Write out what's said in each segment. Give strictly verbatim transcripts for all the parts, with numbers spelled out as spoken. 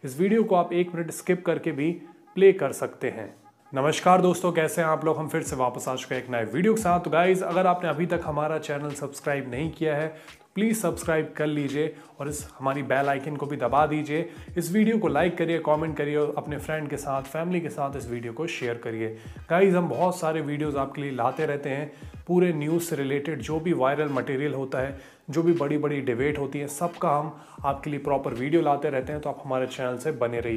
इस वीडियो को आप एक मिनट स्किप करके भी प्ले कर सकते हैं। नमस्कार दोस्तों, कैसे हैं आप लोग। हम फिर से वापस आ चुके हैं एक नए वीडियो के साथ। तो गाइज, अगर आपने अभी तक हमारा चैनल सब्सक्राइब नहीं किया है तो प्लीज़ सब्सक्राइब कर लीजिए और इस हमारी बेल आइकन को भी दबा दीजिए। इस वीडियो को लाइक करिए, कमेंट करिए और अपने फ्रेंड के साथ, फैमिली के साथ इस वीडियो को शेयर करिए। गाइज, हम बहुत सारे वीडियोस आपके लिए लाते रहते हैं, पूरे न्यूज़ से रिलेटेड जो भी वायरल मटेरियल होता है, जो भी बड़ी बड़ी डिबेट होती है, सबका हम आपके लिए प्रॉपर वीडियो लाते रहते हैं। तो आप हमारे चैनल से बने रहिए।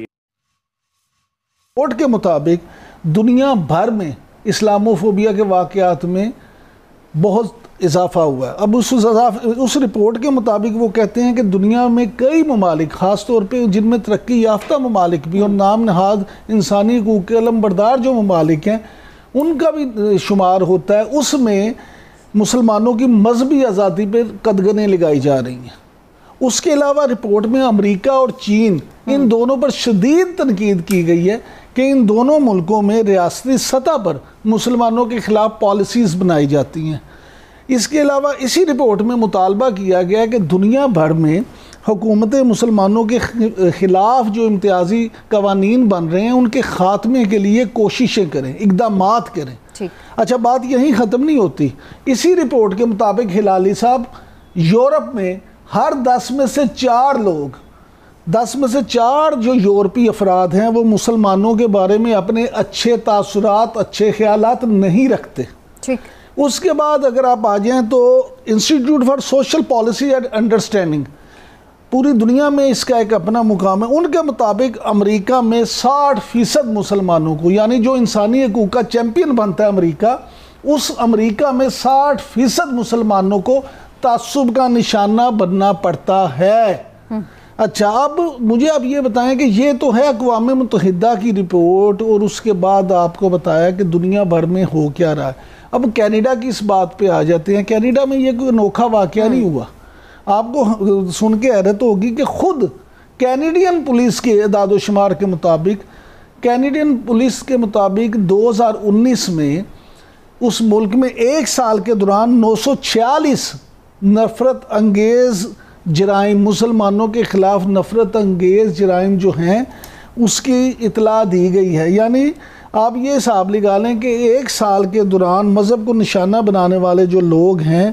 रिपोर्ट के मुताबिक दुनिया भर में इस्लामोफोबिया के वाक़यात में बहुत इजाफा हुआ है। अब उस उस रिपोर्ट के मुताबिक वो कहते हैं कि दुनिया में कई ममालिक, ख़ास तौर पे जिनमें तरक्की याफ्ता ममालिक भी और नाम नहाद इंसानी हकूक़ के अलमबरदार जो ममालिक हैं, उनका भी शुमार होता है। उसमें मुसलमानों की मजहबी आज़ादी पर कदगनें लगाई जा रही हैं। उसके अलावा रिपोर्ट में अमेरिका और चीन, इन दोनों पर शदीद तनकीद की गई है कि इन दोनों मुल्कों में रियासती सतह पर मुसलमानों के ख़िलाफ़ पॉलिसीज़ बनाई जाती हैं। इसके अलावा इसी रिपोर्ट में मुतालबा किया गया है कि दुनिया भर में हुकूमतें मुसलमानों के ख़िलाफ़ जो इम्तियाज़ी कवानीन बन रहे हैं, उनके ख़ात्मे के लिए कोशिशें करें, इक़दामात करें। अच्छा, बात यहीं ख़त्म नहीं होती। इसी रिपोर्ट के मुताबिक हिलाली साहब, यूरोप में हर दस में से चार लोग दस में से चार जो यूरोपीय अफराद हैं, वो मुसलमानों के बारे में अपने अच्छे तासुरात, अच्छे ख्यालात नहीं रखते। ठीक। उसके बाद अगर आप आ जाएं तो institute for social policy and understanding, पूरी दुनिया में इसका एक अपना मुकाम है। उनके मुताबिक अमेरिका में साठ फीसद मुसलमानों को, यानी जो इंसानी हकूक़ का चैम्पियन बनता है अमेरिका, उस अमेरिका में साठ फीसद मुसलमानों को तासुब का निशाना बनना पड़ता है। अच्छा, अब मुझे आप ये बताएं कि ये तो है अक़वाम मुत्तहिदा की रिपोर्ट, और उसके बाद आपको बताया कि दुनिया भर में हो क्या रहा है। अब कनाडा की इस बात पे आ जाते हैं। कनाडा में ये कोई अनोखा वाक़या नहीं हुआ। आपको सुन के हैरत होगी कि खुद कैनेडियन पुलिस के एदाद-ओ-शुमार के मुताबिक कैनेडियन पुलिस के मुताबिक दो हज़ार उन्नीस में उस मुल्क में एक साल के दौरान नौ सौ छियालीस नफ़रत अंगेज़ जराइम, मुसलमानों के ख़िलाफ़ नफ़रत अंगेज़ जराइम जो हैं, उसकी इतला दी गई है। यानी आप ये हिसाब लगा लें कि एक साल के दौरान मज़हब को निशाना बनाने वाले जो लोग हैं,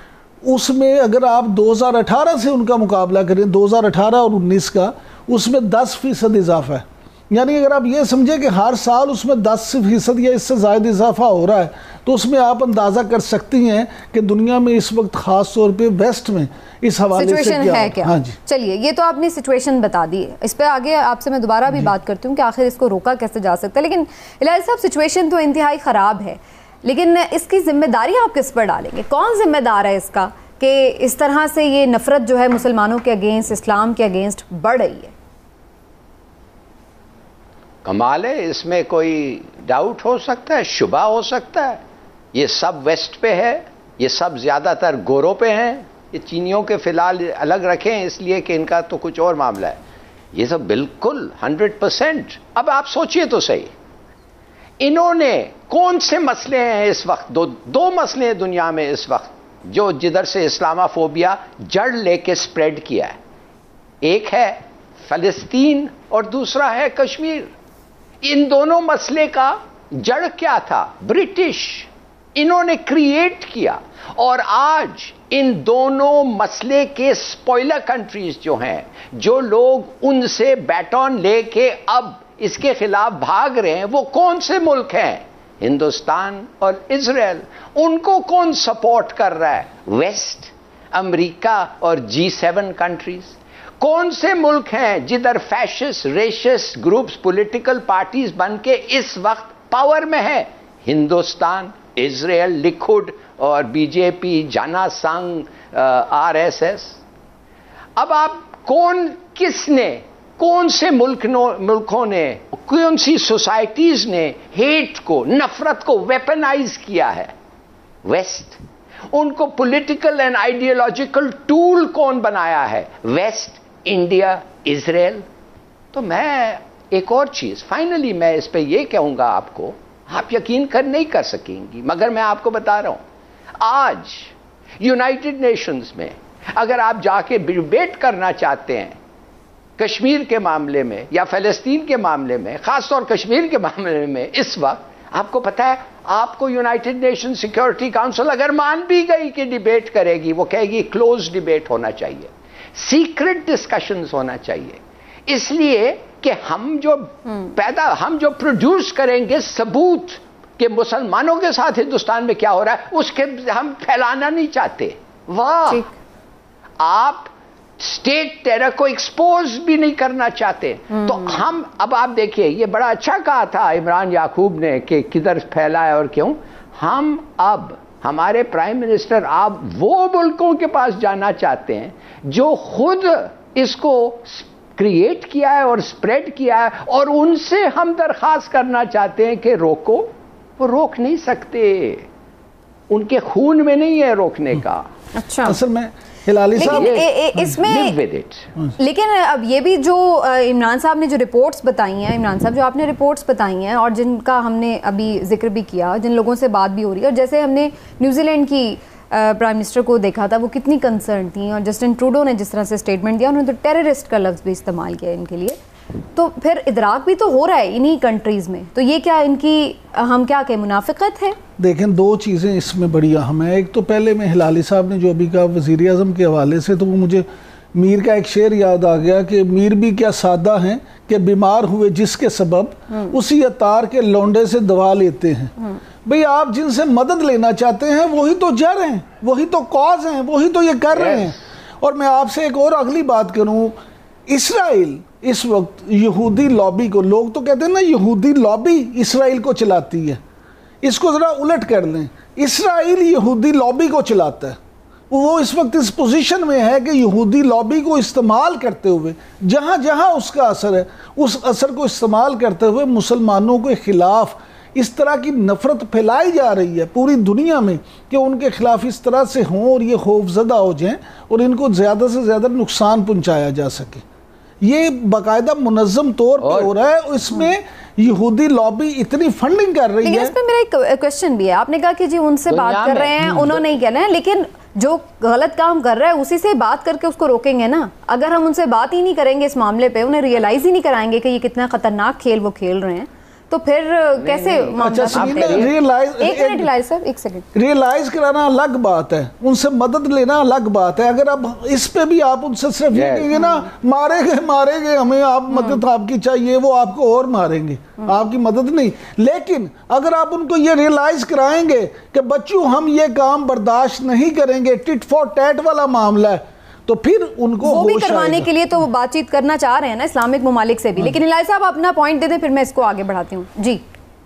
उसमें अगर आप दो हज़ार अठारह से उनका मुकाबला करें, दो हज़ार अठारह और उन्नीस का, उसमें दस फ़ीसद इजाफा है। यानी अगर आप ये समझें कि हर साल उसमें दस फीसद या इससे ज़्यादा इजाफा हो रहा है, तो उसमें आप अंदाज़ा कर सकती हैं कि दुनिया में इस वक्त ख़ास तौर पे वेस्ट में इस हवाले से क्या है क्या। हाँ जी, चलिए, ये तो आपने सिचुएशन बता दी है। इस पर आगे आपसे मैं दोबारा भी बात करती हूँ कि आखिर इसको रोका कैसे जा सकता है। लेकिन हिलाल साहब, सिचुएशन तो इंतहाई ख़राब है, लेकिन इसकी जिम्मेदारी आप किस पर डालेंगे? कौन जिम्मेदार है इसका कि इस तरह से ये नफ़रत जो है मुसलमानों के अगेंस्ट, इस्लाम के अगेंस्ट बढ़ रही है? कमाल है, इसमें कोई डाउट हो सकता है, शुबा हो सकता है? ये सब वेस्ट पे है, ये सब ज़्यादातर गोरों पे हैं। ये चीनियों के फ़िलहाल अलग रखें इसलिए कि इनका तो कुछ और मामला है। ये सब बिल्कुल हंड्रेड परसेंट। अब आप सोचिए तो सही, इन्होंने कौन से मसले हैं इस वक्त? दो दो मसले हैं दुनिया में इस वक्त जो जिधर से इस्लामोफोबिया जड़ लेके स्प्रेड किया है। एक है फ़लस्तीन और दूसरा है कश्मीर। इन दोनों मसले का जड़ क्या था? ब्रिटिश, इन्होंने क्रिएट किया। और आज इन दोनों मसले के स्पॉइलर कंट्रीज जो हैं, जो लोग उनसे बैटन लेके अब इसके खिलाफ भाग रहे हैं, वो कौन से मुल्क हैं? हिंदुस्तान और इजराइल। उनको कौन सपोर्ट कर रहा है? वेस्ट, अमेरिका और जी सेवन कंट्रीज। कौन से मुल्क हैं जिधर fascist, racist groups, political parties बन के इस वक्त पावर में है? हिंदुस्तान, इजराइल, लिकुड और बीजेपी, जाना संघ, आरएसएस। अब आप कौन, किसने, कौन से मुल्क मुल्कों ने, कौन सी सोसाइटीज ने हेट को, नफरत को वेपनाइज किया है? वेस्ट। उनको पॉलिटिकल एंड आइडियोलॉजिकल टूल कौन बनाया है? West, India, Israel. तो मैं एक और चीज फाइनली मैं इस पे ये कहूंगा आपको, आप यकीन कर नहीं कर सकेंगी मगर मैं आपको बता रहा हूं, आज यूनाइटेड नेशंस में अगर आप जाके डिबेट करना चाहते हैं कश्मीर के मामले में या फ़लस्तीन के मामले में, ख़ासतौर कश्मीर के मामले में इस वक्त आपको पता है, आपको यूनाइटेड नेशन सिक्योरिटी काउंसिल अगर मान भी गई कि डिबेट करेगी, वो कहेगी क्लोज डिबेट होना चाहिए, सीक्रेट डिस्कशंस होना चाहिए, इसलिए कि हम जो पैदा हम जो प्रोड्यूस करेंगे सबूत कि मुसलमानों के साथ हिंदुस्तान में क्या हो रहा है, उसके हम फैलाना नहीं चाहते। वाह, आप स्टेट टेरर को एक्सपोज भी नहीं करना चाहते। तो हम अब आप देखिए, ये बड़ा अच्छा कहा था इमरान याकूब ने कि किधर फैला है और क्यों। हम अब हमारे प्राइम मिनिस्टर आप वो मुल्कों के पास जाना चाहते हैं जो खुद इसको क्रिएट किया है और स्प्रेड किया है, और उनसे हम दरखास्त करना चाहते हैं कि रोको। वो रोक नहीं सकते, उनके खून में नहीं है रोकने का। अच्छा, असल में हिलाली साहब इसमें लेकिन अब ये भी जो इमरान साहब ने जो रिपोर्ट्स बताई हैं, इमरान साहब जो आपने रिपोर्ट्स बताई हैं और जिनका हमने अभी जिक्र भी किया, जिन लोगों से बात भी हो रही है, और जैसे हमने न्यूजीलैंड की प्राइम मिनिस्टर को देखा था, वो कितनी कंसर्न थी, और जस्टिन ट्रूडो ने जिस तरह से स्टेटमेंट दिया, उन्होंने तो टेररिस्ट का लफ्ज़ भी इस्तेमाल किया इनके लिए। तो फिर इदराक भी तो हो रहा है इन्हीं कंट्रीज़ में, तो ये क्या इनकी हम क्या कहें मुनाफिकत है? देखें, दो चीज़ें इसमें बड़ी अहम है। एक तो पहले में हिलाली साहब ने जो अभी कहा वज़ीर आज़म के हवाले से, तो वो मुझे मीर का एक शेर याद आ गया कि मीर भी क्या सादा हैं कि बीमार हुए जिसके सबब उसी अतार के लौंडे से दवा लेते हैं। भाई, आप जिनसे मदद लेना चाहते हैं वही तो जड़ हैं, वही तो कॉज हैं, वही तो ये कर रहे हैं। और मैं आपसे एक और अगली बात करूं, इसराइल इस वक्त यहूदी लॉबी को, लोग तो कहते हैं ना यहूदी लॉबी इसराइल को चलाती है, इसको ज़रा उलट कर लें, इसराइल यहूदी लॉबी को चलाता है। वो इस वक्त इस पोजीशन में है कि यहूदी लॉबी को इस्तेमाल करते हुए, जहाँ जहाँ उसका असर है, उस असर को इस्तेमाल करते हुए मुसलमानों के ख़िलाफ़ इस तरह की नफ़रत फैलाई जा रही है पूरी दुनिया में कि उनके ख़िलाफ़ इस तरह से हों और ये खौफज़दा हो जाएं और इनको ज़्यादा से ज़्यादा नुकसान पहुँचाया जा सके। ये बाकायदा मुनज़्ज़म तौर पर हो रहा है। इसमें यहूदी लॉबी इतनी फंडिंग कर रही है। इस पे मेरा एक क्वेश्चन भी है, आपने कहा कि जी उनसे बात कर रहे हैं, उन्होंने ही कह रहे हैं, लेकिन जो गलत काम कर रहा है उसी से बात करके उसको रोकेंगे ना। अगर हम उनसे बात ही नहीं करेंगे इस मामले पे, उन्हें रियलाइज ही नहीं कराएंगे कि ये कितना खतरनाक खेल वो खेल रहे हैं, तो फिर कैसे रियलाइज कराना अलग बात है, उनसे मदद लेना अलग बात है। अगर आप इस पे भी आप उनसे सिर्फ ये कहेंगे ना मारेंगे मारेंगे हमें, आप मदद आपकी चाहिए, वो आपको और मारेंगे, आपकी मदद नहीं। लेकिन अगर आप उनको ये रियलाइज कराएंगे कि बच्चों हम ये काम बर्दाश्त नहीं करेंगे, टिट फॉर टैट वाला मामला है, तो फिर उनको वो भी करवाने के लिए तो वो बातचीत करना चाह रहे हैं ना इस्लामिक ममालिक से भी। लेकिन इलाही साहब अपना पॉइंट दे दें, फिर मैं इसको आगे बढ़ाती हूँ जी।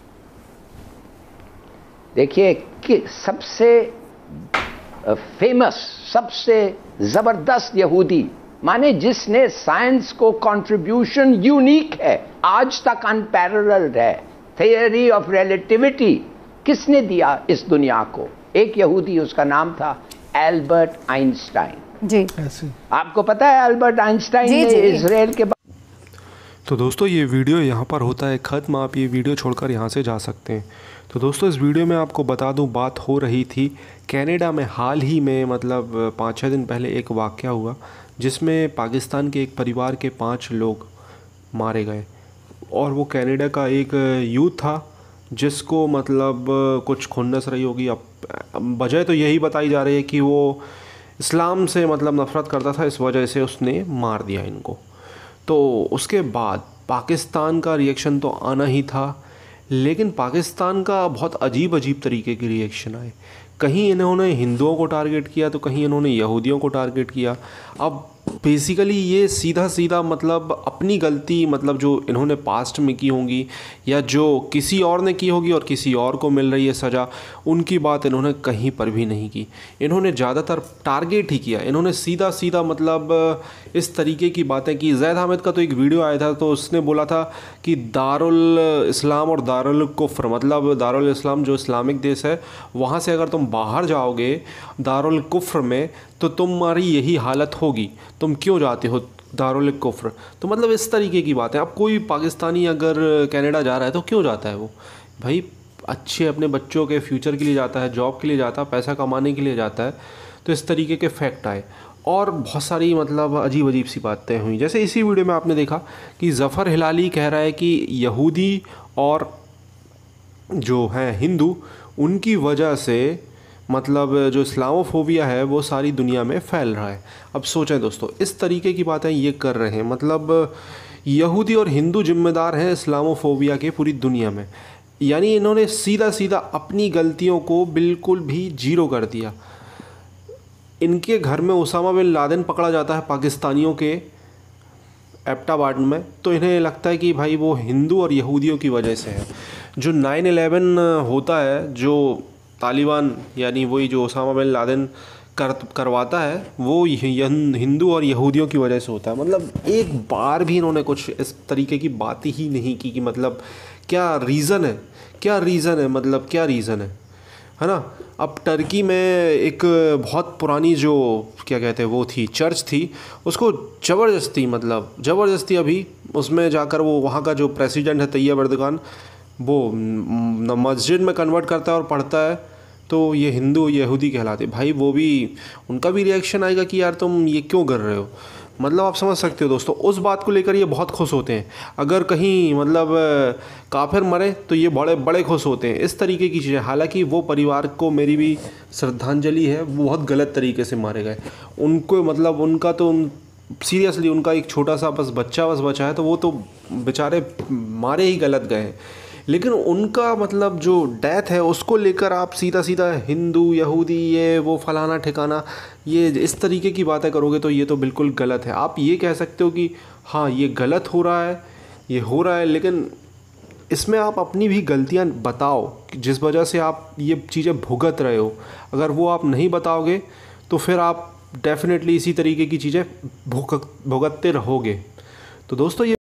देखिए कि सबसे फेमस, सबसे ज़बरदस्त यहूदी माने जिसने साइंस को कंट्रीब्यूशन यूनिक है, आज तक अनपैरेलल्ड है, थियरी ऑफ रिलेटिविटी किसने दिया इस दुनिया को? एक यहूदी, उसका नाम था एल्बर्ट आइंस्टाइन जी। आपको पता है एल्बर्ट आइंस्टाइन ने इजराइल के बाद। तो दोस्तों ये वीडियो यहाँ पर होता है ख़त्म, आप ये वीडियो छोड़कर यहाँ से जा सकते हैं। तो दोस्तों इस वीडियो में आपको बता दूँ, बात हो रही थी कनाडा में हाल ही में, मतलब पाँच छः दिन पहले एक वाक़या हुआ जिसमें पाकिस्तान के एक परिवार के पाँच लोग मारे गए, और वो कनाडा का एक यूथ था जिसको मतलब कुछ खुन्नस रही होगी। अब वजह तो यही बताई जा रही है कि वो इस्लाम से मतलब नफ़रत करता था, इस वजह से उसने मार दिया इनको। तो उसके बाद पाकिस्तान का रिएक्शन तो आना ही था, लेकिन पाकिस्तान का बहुत अजीब अजीब तरीके के रिएक्शन आए। कहीं इन्होंने हिंदुओं को टारगेट किया तो कहीं इन्होंने यहूदियों को टारगेट किया। अब बेसिकली ये सीधा सीधा मतलब अपनी गलती, मतलब जो इन्होंने पास्ट में की होंगी या जो किसी और ने की होगी और किसी और को मिल रही है सज़ा, उनकी बात इन्होंने कहीं पर भी नहीं की। इन्होंने ज़्यादातर टारगेट ही किया, इन्होंने सीधा सीधा मतलब इस तरीके की बातें की। ज़ैद हामिद का तो एक वीडियो आया था, तो उसने बोला था कि दारुल इस्लाम और दारुल कुफ्र, मतलब दारुल इस्लाम जो इस्लामिक देश है, वहाँ से अगर तुम बाहर जाओगे दारुल कुफ्र में तो तुम्हारी यही हालत होगी, तुम क्यों जाते हो दारुल कुफ्र। तो मतलब इस तरीके की बात है। अब कोई पाकिस्तानी अगर कनाडा जा रहा है तो क्यों जाता है वो? भाई अच्छे अपने बच्चों के फ्यूचर के लिए जाता है, जॉब के लिए जाता है, पैसा कमाने के लिए जाता है। तो इस तरीके के फैक्ट आए। और बहुत सारी मतलब अजीब अजीब सी बातें हुई। जैसे इसी वीडियो में आपने देखा कि ज़फ़र हिलाली कह रहा है कि यहूदी और जो हैं हिंदू, उनकी वजह से मतलब जो इस्लामोफोबिया है वो सारी दुनिया में फैल रहा है। अब सोचें दोस्तों, इस तरीके की बातें ये कर रहे हैं, मतलब यहूदी और हिंदू जिम्मेदार हैं इस्लामोफोबिया के पूरी दुनिया में। यानी इन्होंने सीधा सीधा अपनी गलतियों को बिल्कुल भी जीरो कर दिया। इनके घर में उसामा बिन लादेन पकड़ा जाता है पाकिस्तानियों के एबटाबाद में, तो इन्हें लगता है कि भाई वो हिंदू और यहूदियों की वजह से है। जो नाइन इलेवन होता है, जो तालिबान यानी वही जो उसामा बिन लादेन कर करवाता है, वो हिंदू और यहूदियों की वजह से होता है। मतलब एक बार भी इन्होंने कुछ इस तरीके की बात ही नहीं की कि मतलब क्या रीज़न है, क्या रीज़न है, मतलब क्या रीज़न है, है ना। अब टर्की में एक बहुत पुरानी जो क्या कहते हैं वो थी, चर्च थी, उसको ज़बरदस्ती मतलब ज़बरदस्ती अभी उसमें जाकर वो वहाँ का जो प्रेसिडेंट है तैयब एर्दोगान, वो मस्जिद में कन्वर्ट करता है और पढ़ता है, तो ये हिंदू यहूदी कहलाते। भाई वो भी, उनका भी रिएक्शन आएगा कि यार तुम ये क्यों कर रहे हो। मतलब आप समझ सकते हो दोस्तों, उस बात को लेकर ये बहुत खुश होते हैं। अगर कहीं मतलब काफिर मरे तो ये बड़े बड़े खुश होते हैं। इस तरीके की चीज़ें, हालांकि वो परिवार को मेरी भी श्रद्धांजलि है, वो बहुत गलत तरीके से मारे गए। उनको मतलब उनका तो सीरियसली उनका एक छोटा सा बस बच्चा बस बचा है, तो वो तो बेचारे मारे ही गलत गए हैं। लेकिन उनका मतलब जो डेथ है उसको लेकर आप सीधा सीधा हिंदू यहूदी ये वो फलाना ठिकाना, ये इस तरीके की बातें करोगे तो ये तो बिल्कुल गलत है। आप ये कह सकते हो कि हाँ ये गलत हो रहा है, ये हो रहा है, लेकिन इसमें आप अपनी भी गलतियां बताओ कि जिस वजह से आप ये चीज़ें भुगत रहे हो। अगर वो आप नहीं बताओगे तो फिर आप डेफिनेटली इसी तरीके की चीज़ें भुगत भुगतते रहोगे। तो दोस्तों ये